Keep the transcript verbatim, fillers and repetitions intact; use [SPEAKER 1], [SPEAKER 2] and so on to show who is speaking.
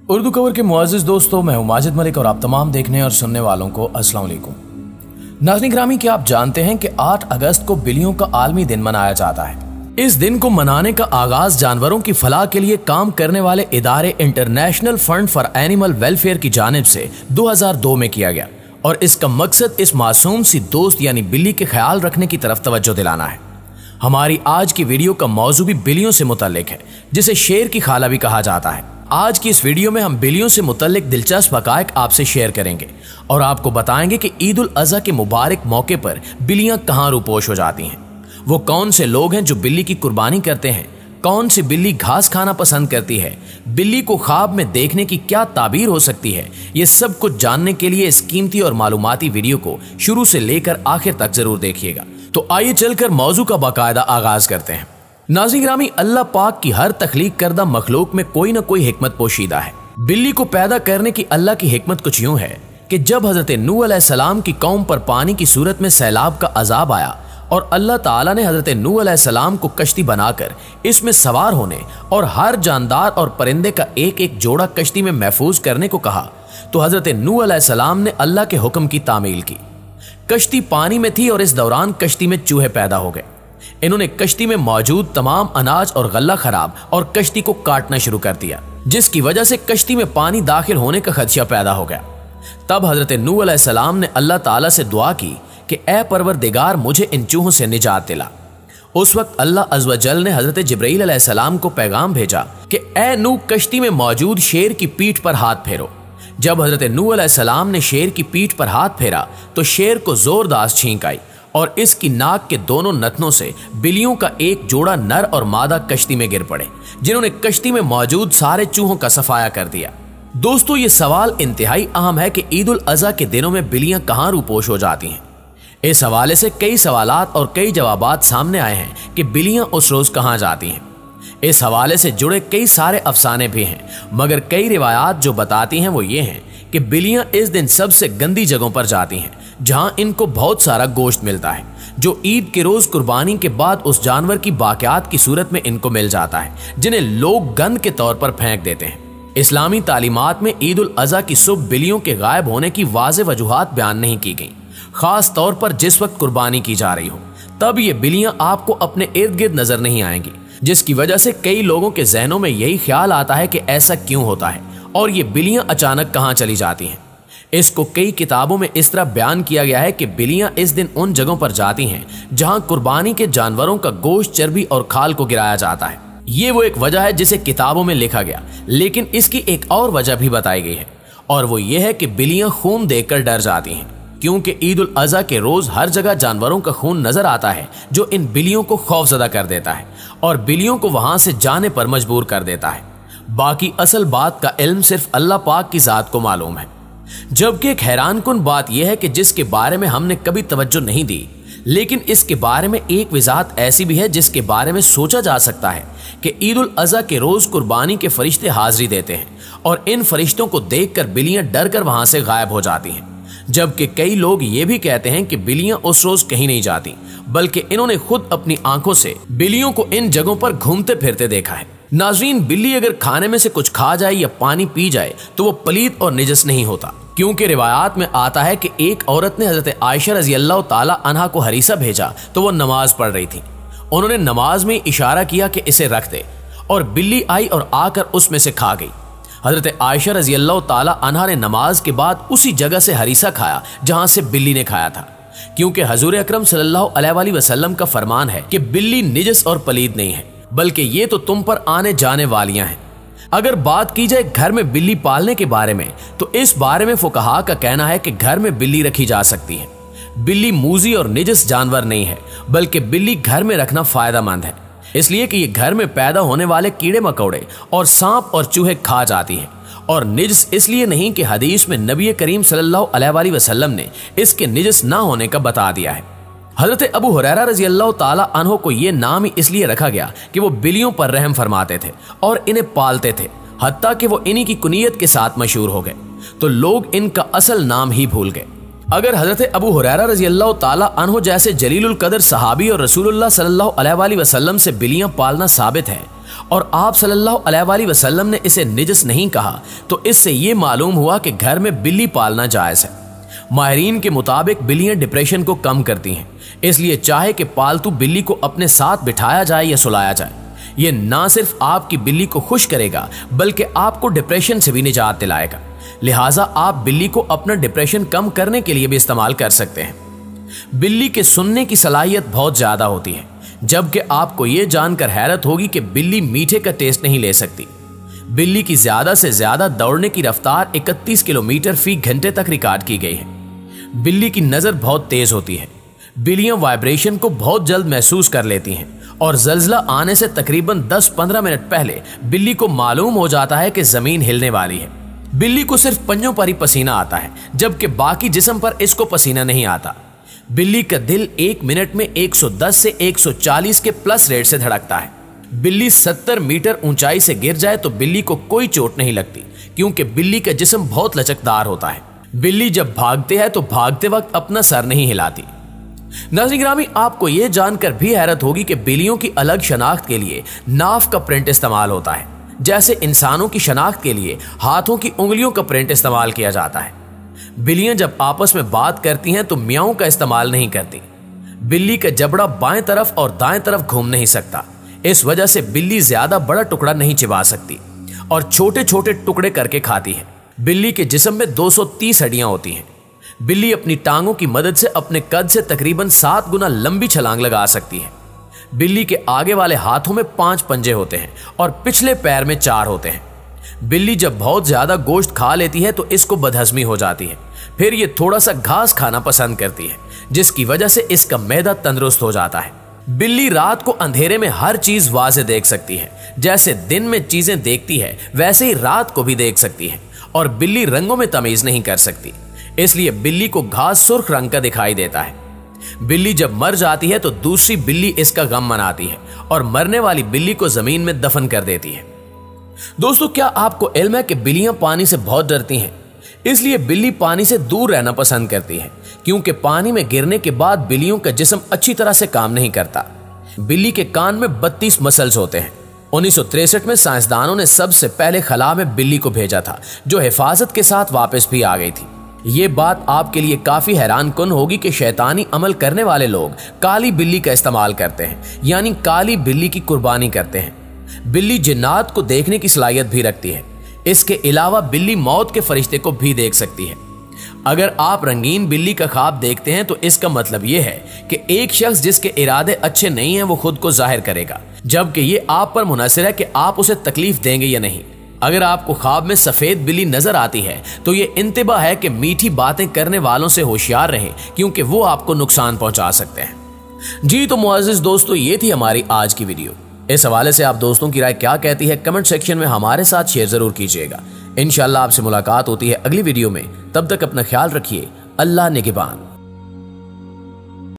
[SPEAKER 1] Urdu cover के मुआज़िज़ दोस्तों, मैं हूं माजिद मलिक और आप तमाम देखने और सुनने वालों को अस्सलाम वालेकुम। नाज़रीन ग्रामी, क्या आप जानते हैं कि आठ अगस्त को बिल्लियों का आलमी दिन मनाया जाता है। इस दिन को मनाने का आगाज जानवरों की फलाह के लिए काम करने वाले इदारे international fund for animal welfare की जानिब से दो हज़ार दो में किया गया और इसका मकसद इस मासूम सी दोस्त यानी बिल्ली के ख्याल रखने की तरफ तवज्जो दिलाना है। हमारी आज की वीडियो का मौजू भी बिल्लियों से मुतल्लिक है, जिसे शेर की खाला भी कहा जाता है। आज की इस वीडियो में हम बिल्लियों से मुतल्लिक दिलचस्प हक़ाइक़ आपसे शेयर करेंगे और आपको बताएंगे कि ईद उल अज़हा के मुबारक मौके पर बिल्लियां कहां रूपोश हो जाती हैं, वो कौन से लोग हैं जो बिल्ली की कुर्बानी करते हैं, कौन सी बिल्ली घास खाना पसंद करती है, बिल्ली को ख्वाब में देखने की क्या ताबीर हो सकती है। ये सब कुछ जानने के लिए इस कीमती और मालूमाती वीडियो को शुरू से लेकर आखिर तक जरूर देखिएगा। तो आइए चलकर मौजू का बाकायदा आगाज करते हैं। नाज़रीन ग्रामी, अल्लाह पाक की हर तख्लीक करदा मखलूक में कोई न कोई हिकमत पोशीदा है। बिल्ली को पैदा करने की अल्लाह की हिकमत कुछ यूं है कि जब हजरत नूह अलैहिस्सलाम की कौम पर पानी की सूरत में सैलाब का अजाब आया और अल्लाह ताला ने हजरत नूह अलैहिस्सलाम को कश्ती बनाकर इसमें सवार होने और हर जानदार और परिंदे का एक एक जोड़ा कश्ती में महफूज करने को कहा, तो हजरत नूह अलैहिस्सलाम ने अल्लाह के हुक्म की तामील की। कश्ती पानी में थी और इस दौरान कश्ती में चूहे पैदा हो गए। इन्होंने कश्ती में मौजूद तमाम अनाज और गल्ला खराब और कश्ती को काटना शुरू कर दिया, जिसकी वजह से कश्ती में पानी दाखिल होने का खदशा पैदा हो गया। तब हजरत नूह अलैहिस्सलाम ने अल्लाह ताला से दुआ की कि ए परवरदिगार, मुझे इन चूहों से निजात दिला। उस वक्त अल्लाह अज़्ज़ व जल ने हजरत जिब्राईल अलैहिस्सलाम को पैगाम भेजा कि ए नूह, कश्ती में मौजूद शेर की पीठ पर हाथ फेरो। जब हजरत नूह अलैहिस्सलाम ने शेर की पीठ पर हाथ फेरा तो शेर को जोरदार छींक आई और इसकी नाक के दोनों नथनों से बिल्लियों का एक जोड़ा नर और मादा कश्ती में गिर पड़े, जिन्होंने कश्ती में मौजूद सारे चूहों का सफाया कर दिया। दोस्तों, ये सवाल इंतहाई अहम है कि ईद उल अज़हा के दिनों में बिल्लियां कहां रूपोश हो जाती हैं। इस हवाले से कई सवालात और कई जवाबात सामने आए हैं कि बिल्लियां उस रोज कहां जाती हैं। इस हवाले से जुड़े कई सारे अफसाने भी हैं, मगर कई रिवायात जो बताती हैं वो ये हैं कि बिल्लियां इस दिन सबसे गंदी जगहों पर जाती हैं, जहां इनको बहुत सारा गोश्त मिलता है, जो ईद के रोज कुर्बानी के बाद उस जानवर की बाक़ियात की सूरत में इनको मिल जाता है, जिन्हें लोग गंद के तौर पर फेंक देते हैं। इस्लामी तालीमात में ईद उल अज़हा की सुबह बिल्लियों के गायब होने की वाज़ेह वजूहात बयान नहीं की गई, खास तौर पर जिस वक्त कुर्बानी की जा रही हो, तब ये बिल्लियां आपको अपने इर्द गिर्द नजर नहीं आएंगी, जिसकी वजह से कई लोगों के जहनों में यही ख्याल आता है कि ऐसा क्यों होता है और ये बिल्लियां अचानक कहां चली जाती हैं। इसको कई किताबों में इस तरह बयान किया गया है कि बिल्लियां इस दिन उन जगहों पर जाती हैं जहां कुर्बानी के जानवरों का गोश्त, चर्बी और खाल को गिराया जाता है। ये वो एक वजह है जिसे किताबों में लिखा गया, लेकिन इसकी एक और वजह भी बताई गई है और वो ये है कि बिल्लियां खून देखकर डर जाती हैं, क्योंकि ईद उल अज़हा के रोज हर जगह जानवरों का खून नजर आता है, जो इन बिल्लियों को खौफजदा कर देता है और बिल्लियों को वहां से जाने पर मजबूर कर देता है। बाकी असल बात का इल्म सिर्फ अल्लाह पाक की जात को मालूम है। जबकि एक हैरानकुन बात यह है कि जिसके बारे में हमने कभी तवज्जो नहीं दी, लेकिन इसके बारे में एक वजाहत ऐसी भी है जिसके बारे में सोचा जा सकता है कि ईद उल अज़हा के रोज कुर्बानी के फरिश्ते हाजिरी देते हैं और इन फरिश्तों को देखकर बिल्लियां डर कर वहां से गायब हो जाती हैं। जबकि कई लोग ये भी कहते हैं कि बिल्लियां उस रोज कहीं नहीं जाती, बल्कि इन्होंने खुद अपनी आंखों से बिल्लियों को इन जगहों पर घूमते फिरते देखा है। नाज़रीन, बिल्ली अगर खाने में से कुछ खा जाए या पानी पी जाए तो वो पलीद और निजस नहीं होता, क्योंकि रिवायात में आता है कि एक औरत ने हजरत आयशा रज़ी अल्लाह ताला अन्हा को हरीसा भेजा तो वो नमाज पढ़ रही थी। उन्होंने नमाज में इशारा किया कि इसे रख दे और बिल्ली आई और आकर उसमें से खा गई। हजरत आयशा रज़ी अल्लाह ताला अन्हा ने नमाज के बाद उसी जगह से हरीसा खाया जहां से बिल्ली ने खाया था, क्योंकि हजूर अकरम सल्लल्लाहु अलैहि वसल्लम का फरमान है कि बिल्ली निजस और पलीद नहीं है, बल्कि ये तो तुम पर आने जाने वालियां हैं। अगर बात की जाए घर में बिल्ली पालने के बारे में, तो इस बारे में फुकहा का कहना है कि घर में बिल्ली रखी जा सकती है। बिल्ली मूजी और निजस जानवर नहीं है, बल्कि बिल्ली घर में रखना फायदेमंद है, इसलिए कि ये घर में पैदा होने वाले कीड़े मकोड़े और सांप और चूहे खा जाती है, और निजस इसलिए नहीं कि हदीस में नबी करीम सल्लल्लाहु अलैहि वसल्लम ने इसके निजस ना होने का बता दिया है। हजरत अबू हुरैरा रज़ी अल्लाह ताला अन्हो को यह नाम ही इसलिए रखा गया कि वो बिल्लियों पर रहम फरमाते थे और इन्हें पालते थे, हत्ता कि वो इन्हीं की कुनियत के साथ मशहूर हो गए, तो लोग इनका असल नाम ही भूल गए। अगर हजरत अबू हुरैरा रज़ी अल्लाह ताला अन्हो जैसे जलीलुल कदर सहाबी और रसूलुल्लाह सल्लल्लाहु अलैहि वसल्लम से बिल्लियां पालना साबित है और आप सल्लल्लाहु अलैहि वसल्लम ने इसे निजस नहीं कहा, तो इससे यह मालूम हुआ कि घर में बिल्ली पालना जायज है। माहिरीन के मुताबिक बिल्लियां डिप्रेशन को कम करती हैं, इसलिए चाहे कि पालतू बिल्ली को अपने साथ बिठाया जाए या सुलाया जाए, ये ना सिर्फ आपकी बिल्ली को खुश करेगा बल्कि आपको डिप्रेशन से भी निजात दिलाएगा। लिहाजा आप बिल्ली को अपना डिप्रेशन कम करने के लिए भी इस्तेमाल कर सकते हैं। बिल्ली के सुनने की सलाहियत बहुत ज्यादा होती है, जबकि आपको यह जानकर हैरत होगी कि बिल्ली मीठे का टेस्ट नहीं ले सकती। बिल्ली की ज्यादा से ज्यादा दौड़ने की रफ्तार इकतीस किलोमीटर फी घंटे तक रिकॉर्ड की गई है। बिल्ली की नजर बहुत तेज होती है। बिल्लियां वाइब्रेशन को बहुत जल्द महसूस कर लेती हैं और जल्जला आने से तकरीबन दस पंद्रह मिनट पहले बिल्ली को मालूम हो जाता है कि जमीन हिलने वाली है। बिल्ली को सिर्फ पंजों पर ही पसीना आता है, जबकि बाकी जिस्म पर इसको पसीना नहीं आता। बिल्ली का दिल एक मिनट में एक सौ दस से एक सौ चालीस के प्लस रेट से धड़कता है। बिल्ली सत्तर मीटर ऊंचाई से गिर जाए तो बिल्ली को कोई चोट नहीं लगती, क्योंकि बिल्ली का जिस्म बहुत लचकदार होता है। बिल्ली जब भागते हैं तो भागते वक्त अपना सर नहीं हिलाती। नाज़रीन गिरामी, आपको यह जानकर भी हैरत होगी कि बिल्लियों की अलग शनाख्त के लिए नाफ का प्रिंट इस्तेमाल होता है, जैसे इंसानों की शनाख्त के लिए हाथों की उंगलियों का प्रिंट इस्तेमाल किया जाता है। बिल्लियां जब आपस में बात करती हैं तो मियाओं का इस्तेमाल नहीं करती। बिल्ली का जबड़ा बाएं तरफ और दाएं तरफ घूम नहीं सकता, इस वजह से बिल्ली ज्यादा बड़ा टुकड़ा नहीं चिबा सकती और छोटे छोटे टुकड़े करके खाती है। बिल्ली के जिस्म में दो सौ तीस हड्डियां होती हैं। बिल्ली अपनी टांगों की मदद से अपने कद से तकरीबन सात गुना लंबी छलांग लगा सकती है। बिल्ली के आगे वाले हाथों में पांच पंजे होते हैं और पिछले पैर में चार होते हैं। बिल्ली जब बहुत ज्यादा गोश्त खा लेती है तो इसको बदहजमी हो जाती है, फिर ये थोड़ा सा घास खाना पसंद करती है, जिसकी वजह से इसका मैदा तंदुरुस्त हो जाता है। बिल्ली रात को अंधेरे में हर चीज वाज़े देख सकती है। जैसे दिन में चीजें देखती है वैसे ही रात को भी देख सकती है, और बिल्ली रंगों में तमीज नहीं कर सकती, इसलिए बिल्ली को घास सुर्ख रंग का दिखाई देता है। बिल्ली जब मर जाती है तो दूसरी बिल्ली इसका गम मनाती है और मरने वाली बिल्ली को जमीन में दफन कर देती है। दोस्तों, क्या आपको इल्म है कि बिल्लियां पानी से बहुत डरती हैं? इसलिए बिल्ली पानी से दूर रहना पसंद करती है, क्योंकि पानी में गिरने के बाद बिल्लियों का जिस्म अच्छी तरह से काम नहीं करता। बिल्ली के कान में बत्तीस मसल्स होते हैं। उन्नीस सौ तिरसठ में साइंसदानों ने सबसे पहले खला में बिल्ली को भेजा था, जो हिफाजत के साथ वापस भी आ गई थी। ये बात आपके लिए काफी हैरान कुन होगी कि शैतानी अमल करने वाले लोग काली बिल्ली का इस्तेमाल करते हैं, यानी काली बिल्ली की कुर्बानी करते हैं। बिल्ली जिन्नात को देखने की सलाहियत भी रखती है। इसके अलावा बिल्ली मौत के फरिश्ते को भी देख सकती है। अगर आप रंगीन बिल्ली का ख्वाब देखते हैं तो इसका मतलब यह है कि एक शख्स जिसके इरादे अच्छे नहीं हैं वो खुद को जाहिर करेगा, जबकि ये आप पर मुनहसर है कि आप उसे तकलीफ देंगे या नहीं। अगर आपको ख्वाब में सफेद बिल्ली नजर आती है तो ये इंतबा है कि मीठी बातें करने वालों से होशियार रहें, क्योंकि वो आपको नुकसान पहुंचा सकते हैं। जी तो मुअज़्ज़िज़ दोस्तों, ये थी हमारी आज की वीडियो। इस हवाले से आप दोस्तों की राय क्या कहती है कमेंट सेक्शन में हमारे साथ शेयर जरूर कीजिएगा। इंशाअल्लाह आपसे मुलाकात होती है अगली वीडियो में। तब तक अपना ख्याल रखिए। अल्लाह निगहबान।